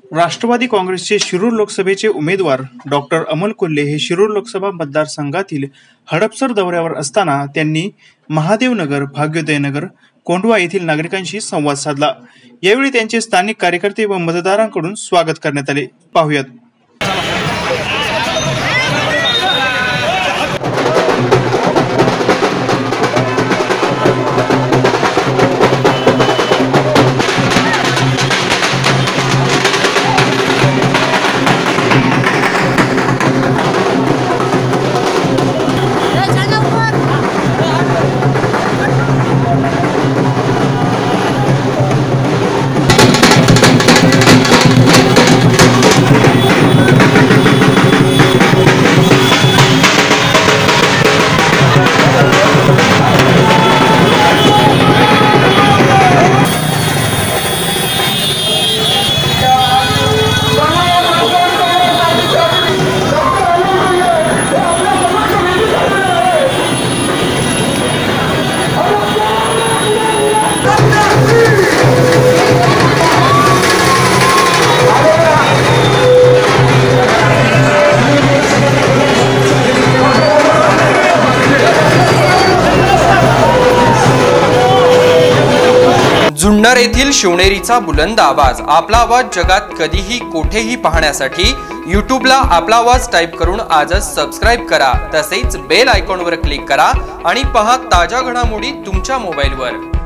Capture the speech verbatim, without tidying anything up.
राष्ट्रवादी काँग्रेसचे शिरूर लोकसभेचे उमेदवार डॉक्टर अमोल कोल्हे हे शिरूर लोकसभा मतदारसंघातील हडपसर दौऱ्यावर असताना त्यांनी महादेवनगर, भाग्योदयनगर, कोंढवा येथील नागरिकांशी संवाद साधला। यावेळी त्यांचे स्थानिक कार्यकर्ते व मतदारांकडून स्वागत करण्यात आले। पाहुयात। जुन्नर येथील शिवनेरीचा बुलंद आवाज, आपला आवाज जगात कधीही कोठेही पाहण्यासाठी यूट्यूबला आपला आवाज टाइप करून आजच सबस्क्राइब करा। तसेच बेल आयकॉनवर क्लिक करा आणि पहा ताज्या घडामोडी तुमच्या मोबाईलवर।